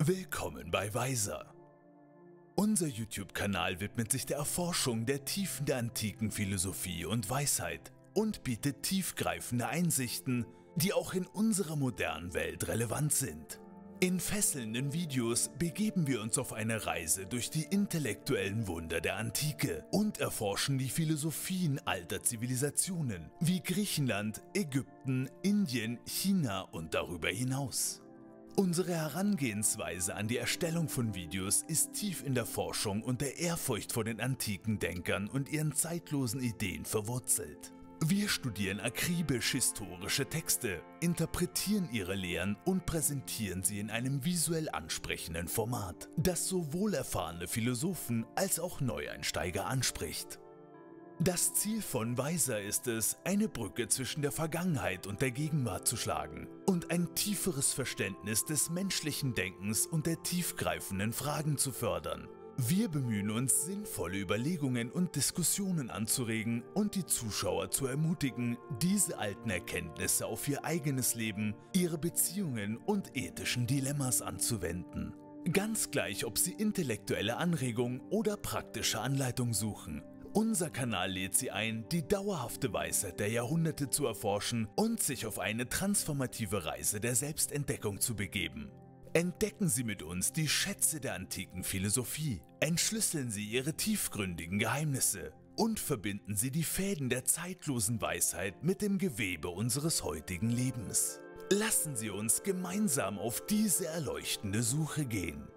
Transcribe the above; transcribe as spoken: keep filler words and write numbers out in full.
Willkommen bei Weiser. Unser YouTube-Kanal widmet sich der Erforschung der Tiefen der antiken Philosophie und Weisheit und bietet tiefgreifende Einsichten, die auch in unserer modernen Welt relevant sind. In fesselnden Videos begeben wir uns auf eine Reise durch die intellektuellen Wunder der Antike und erforschen die Philosophien alter Zivilisationen wie Griechenland, Ägypten, Indien, China und darüber hinaus. Unsere Herangehensweise an die Erstellung von Videos ist tief in der Forschung und der Ehrfurcht vor den antiken Denkern und ihren zeitlosen Ideen verwurzelt. Wir studieren akribisch historische Texte, interpretieren ihre Lehren und präsentieren sie in einem visuell ansprechenden Format, das sowohl erfahrene Philosophen als auch Neueinsteiger anspricht. Das Ziel von Weiser ist es, eine Brücke zwischen der Vergangenheit und der Gegenwart zu schlagen und ein tieferes Verständnis des menschlichen Denkens und der tiefgreifenden Fragen zu fördern. Wir bemühen uns, sinnvolle Überlegungen und Diskussionen anzuregen und die Zuschauer zu ermutigen, diese alten Erkenntnisse auf ihr eigenes Leben, ihre Beziehungen und ethischen Dilemmas anzuwenden. Ganz gleich, ob sie intellektuelle Anregung oder praktische Anleitung suchen. Unser Kanal lädt Sie ein, die dauerhafte Weisheit der Jahrhunderte zu erforschen und sich auf eine transformative Reise der Selbstentdeckung zu begeben. Entdecken Sie mit uns die Schätze der antiken Philosophie, entschlüsseln Sie ihre tiefgründigen Geheimnisse und verbinden Sie die Fäden der zeitlosen Weisheit mit dem Gewebe unseres heutigen Lebens. Lassen Sie uns gemeinsam auf diese erleuchtende Suche gehen.